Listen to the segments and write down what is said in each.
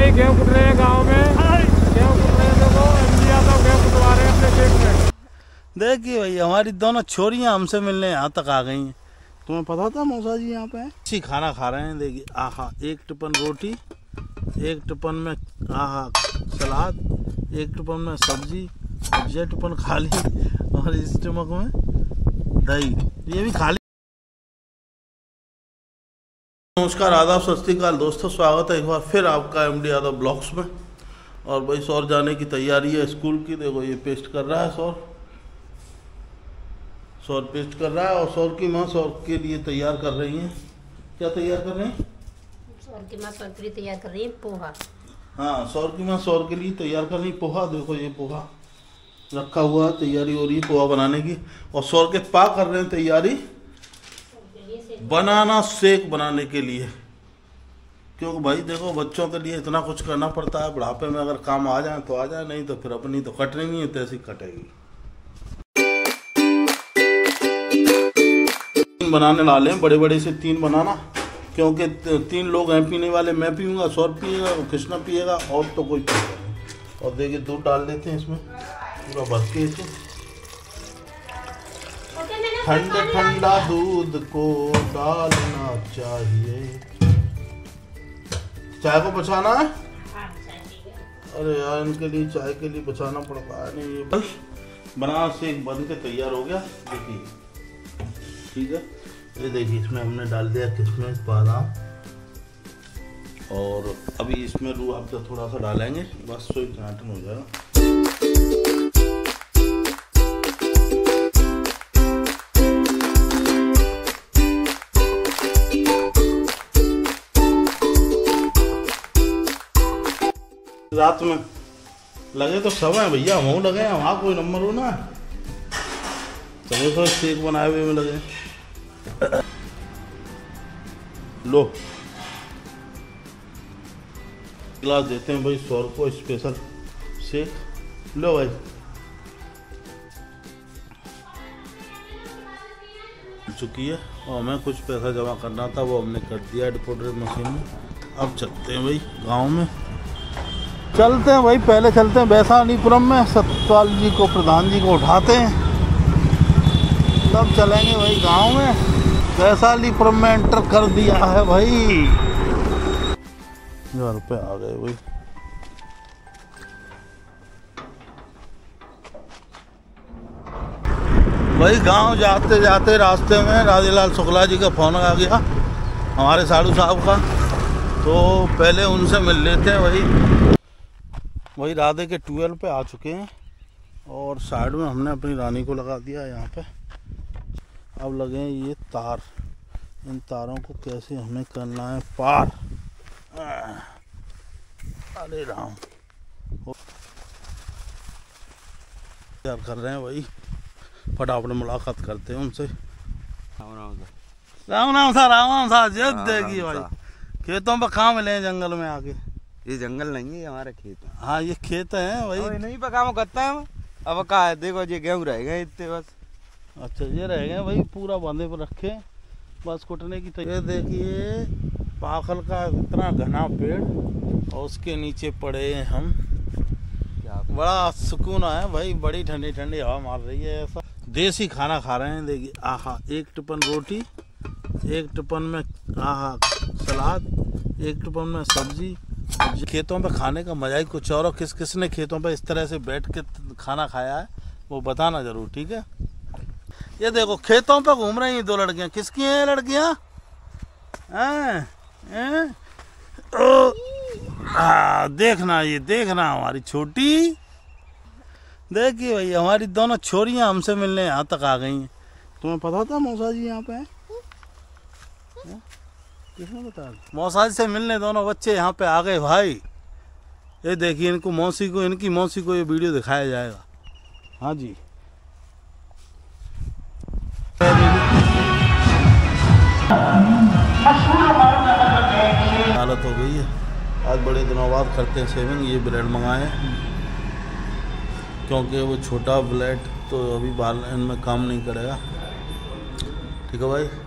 भाई गेहूँ कुट रहे हैं गाँव में, गेहूँ कुट रहे हैं। देखो एमडी यादव गेहूँ कुटवा रहे हैं अपने खेत में। देखिए भाई हमारी दोनों छोरियां हमसे मिलने यहाँ तक आ गई हैं। तुम्हें पता था मौसा जी यहाँ पे अच्छी खाना खा रहे हैं। देखिए आहा, एक टिपन रोटी, एक टिपन में आहा सलाद, एक टिपन में सब्जी, ये टिपन खा ली और इस टिमक में दही, ये भी खा ली। नमस्कार, आदाब, सत श्री अकाल दोस्तों, स्वागत है एक बार फिर आपका एमडी यादव ब्लॉग्स में। और भाई सौर जाने की तैयारी है स्कूल की। देखो ये पेस्ट कर रहा है सौर पेस्ट कर रहा है। और सौर की माँ सौर के लिए तैयार कर रही हैं। क्या तैयार कर रही हैं? सौर की माँ सौर के लिए तैयार कर रही है पोहा। हाँ, सौर की माँ सौर के लिए तैयार कर रही पोहा। देखो ये पोहा रखा हुआ है, तैयारी हो रही है पोहा बनाने की। और सौर के पा कर रहे हैं तैयारी बनाना शेक बनाने के लिए। क्योंकि भाई देखो बच्चों के लिए इतना कुछ करना पड़ता है। बुढ़ापे में अगर काम आ जाए तो आ जाए, नहीं तो फिर अपनी तो कटनी नहीं है, तैसी कटेगी। बनाने वाले हैं, बड़े बड़े से 3 बनाना, क्योंकि 3 लोग हैं पीने वाले। मैं पीऊँगा, सौर पिएगा, कृष्णा पिएगा और तो कोई पिएगा नहीं। और देखिए दूध डाल देते हैं इसमें पूरा भर के। इसे ठंडा ठंडा दूध को डालना चाहिए। चाय को बचाना है। अरे यार इनके लिए चाय के लिए बचाना पड़ता है। नहीं ये बस बनाना शेक बन के तैयार हो गया। देखिए ठीक है, ये देखिए इसमें हमने डाल दिया किशमिश, बादाम, और अभी इसमें रूह अफ़ज़ा थोड़ा सा डालेंगे, बस तो टनाटन हो जाएगा। रात में लगे तो सब है भैया, हम लगे हैं, वहाँ कोई नंबर हो ना, सभी तो शेक बनाए हुए में लगे। लो गिलास देते हैं भाई सौर को स्पेशल शेक। लो भाई चुकी है। और हमें कुछ पैसा जमा करना था, वो हमने कर दिया डिपॉजिट मशीन में। अब चलते हैं भाई गांव में। चलते हैं भाई, पहले चलते हैं वैशालीपुरम में, सतपाल जी को, प्रधान जी को उठाते हैं, तब चलेंगे भाई गांव में। वैशालीपुरम में एंटर कर दिया है भाई। घर पे आ गए भाई। भाई गांव जाते जाते रास्ते में राजेलाल शुक्ला जी का फोन आ गया, हमारे साधु साहब का। तो पहले उनसे मिल लेते हैं। वही राधे के ट्यूबवेल पे आ चुके हैं और साइड में हमने अपनी रानी को लगा दिया है यहाँ पे। अब लगे हैं ये तार, इन तारों को कैसे हमें करना है पार। अरे राम, यार कर रहे हैं भाई, फटाफट मुलाकात करते हैं उनसे। राम राम सा जब देगी भाई। खेतों पर कहाँ मिले हैं? जंगल में आके। ये जंगल नहीं है, ये हमारे खेत है। हाँ ये खेत है भाई, नहीं पर काम करता है। अब का है देखो, ये गेहूँ रह गए इतने बस। अच्छा ये रह गए भाई, पूरा बांधे पर रखे बस कुटने की तैयारी। देखिए पाखल का इतना घना पेड़ और उसके नीचे पड़े हैं हम। बड़ा सुकून है भाई, बड़ी ठंडी ठंडी हवा मार रही है। ऐसा देसी खाना खा रहे हैं। देखिए आहा, एक टिपन रोटी, एक टिपन में आहा सलाद, एक टिपन में सब्जी। खेतों पे खाने का मजा ही कुछ और। किस किस ने खेतों पे इस तरह से बैठ के खाना खाया है वो बताना जरूर, ठीक है। ये देखो खेतों पे घूम रही हैं 2 लड़कियां। किसकी हैं लड़कियां? देखना, ये देखना हमारी छोटी। देखिए भाई हमारी दोनों छोरियां हमसे मिलने यहाँ तक आ गई हैं। तुम्हें पता था मौसा जी यहाँ पे है? किसने बताया? मौसा जी से मिलने दोनों बच्चे यहाँ पे आ गए भाई। ये देखिए इनको मौसी को, इनकी मौसी को ये वीडियो दिखाया जाएगा। हाँ जी, हालत हो गई है। आज बड़े दिनों बाद करते हैं शेविंग। ये ब्लेड मंगाए क्योंकि वो छोटा ब्लेड तो अभी बाल इनमें काम नहीं करेगा। ठीक है भाई।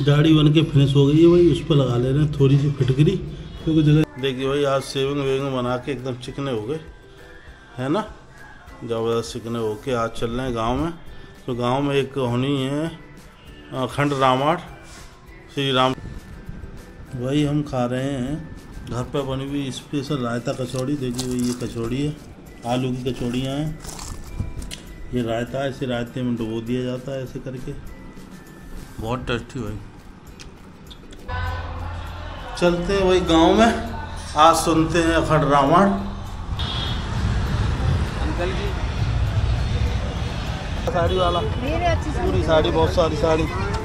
दाढ़ी बन के फिनिश हो गई है भाई। उस पर लगा ले रहे हैं थोड़ी सी फिटकरी, क्योंकि जगह देखिए भाई आज सेविंग वेविंग बना के एकदम चिकने हो गए, है ना, ज़बरदस्त चिकने होके आज चल रहे हैं गांव में। तो गांव में एक होनी है खंड रामायण श्री राम। वही हम खा रहे हैं घर पर बनी हुई स्पेशल रायता कचौड़ी। देखिए भाई ये कचौड़ी है, आलू की कचौड़ियाँ हैं, ये रायता है, इसे रायते में डुबो दिया जाता है ऐसे करके, बहुत टेस्टी भाई। चलते हैं वही गांव में, आज सुनते हैं अखंड रामायण। अंकल जी साड़ी वाला पूरी साड़ी, बहुत सारी साड़ी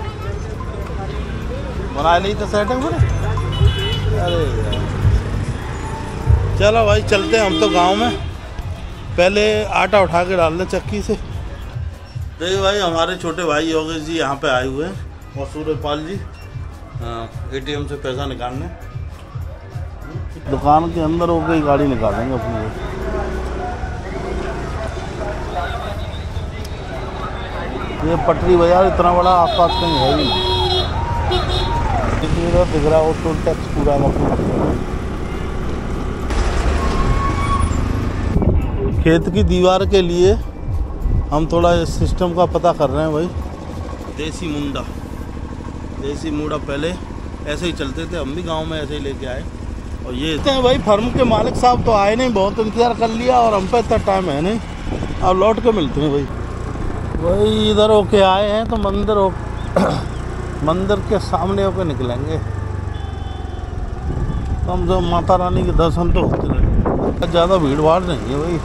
बना ली तो सेटिंग में। अरे यार चलो भाई चलते हैं हम तो गांव में। पहले आटा उठा के डाल लें चक्की से। देखिए भाई हमारे छोटे भाई योगेश जी यहाँ पे आए हुए हैं और सूर्यपाल जी ATM से पैसा निकालने। दुकान के अंदर होकर ही गाड़ी निकालेंगे अपनी। ये पटरी बाजार इतना बड़ा आसपास कहीं है ही नहीं। दिख रहा हो टोल टैक्स पूरा का पूरा। खेत की दीवार के लिए हम थोड़ा इस सिस्टम का पता कर रहे हैं भाई। देसी मुंडा पहले ऐसे ही चलते थे, हम भी गांव में ऐसे ही लेके आए। और ये भाई फर्म के मालिक साहब तो आए नहीं, बहुत इंतजार कर लिया और हम पे इतना टाइम है नहीं, अब लौट के मिलते हैं भाई। वही इधर होके आए हैं तो मंदिर के सामने होके निकलेंगे। कम से कम माता रानी के दर्शन तो होते रहे, ज़्यादा भीड़ भाड़ नहीं है भाई।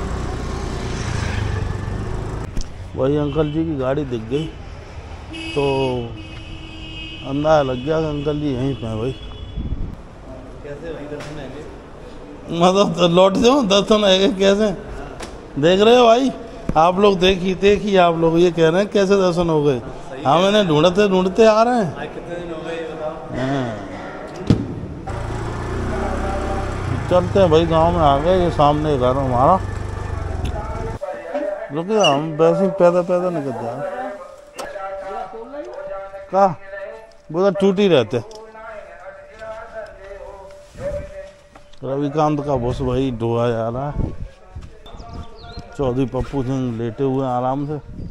वही अंकल जी की गाड़ी दिख गई तो अंदाजा लग गया कि अंकल जी यहीं पे हैं भाई। कैसे भाई दर्शन आएंगे? मतलब लौट जाओ दर्शन आएंगे कैसे? देख रहे हो भाई आप लोग, देखिए आप लोग ये कह रहे हैं कैसे दर्शन हो गए। हाँ मैंने ढूंढते आ रहे हैं। कितने दिन हो गए ये बताओ? हाँ। चलते हैं भाई गांव में आ गए, ये सामने घर हमारा। रुकिए हम वैसे ही पैदा निकल जाए का वो टूट ही रहते। रविकांत का बॉस भाई ढोआ जा रहा है। चौधरी पप्पू सिंह लेटे हुए हैं आराम से।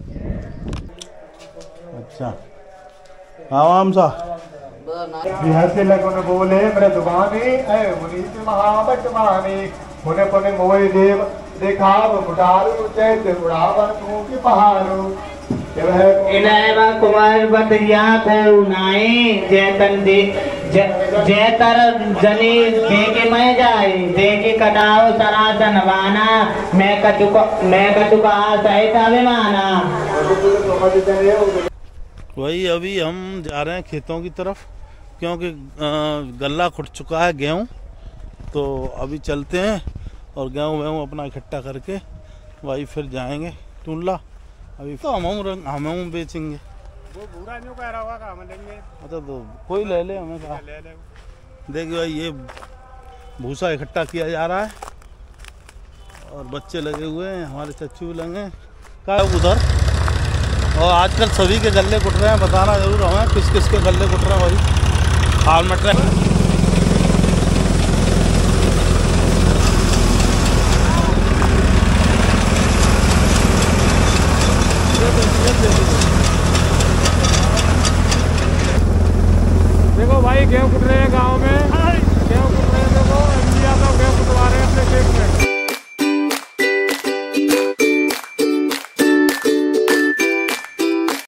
अच्छा आराम सा बिहसे लगन बोले मृदुवानी मुनीति महाबटवानी पुने पुने मोय देव देखाव मुडारू चैत उड़ावन की पहाड़ू इलावा कुमार बदरिया थे उनाए जैतन दे जैतर जने देके मैं जाए देके कटाओ सरासन वाना मैं कचुका सहित अभिमाना। वही अभी हम जा रहे हैं खेतों की तरफ, क्योंकि गल्ला खुट चुका है गेहूँ, तो अभी चलते हैं और गेहूँ अपना इकट्ठा करके वही फिर जाएंगे टूला। अभी तो हम बेचेंगे। वो बुरा नहीं कह रहा होगा काम लेंगे। अच्छा तो कोई ले ले हमें कहा। देखिए भाई ये भूसा इकट्ठा किया जा रहा है और बच्चे लगे हुए हैं, हमारे चच्चू लगे का उधर। और आजकल सभी के गले कुट रहे हैं, बताना जरूर हमें किस किस के गले कुट रहे हैं भाई। हाल मट रहे हैं। देखो भाई गेहूँ कुट रहे हैं गाँव में।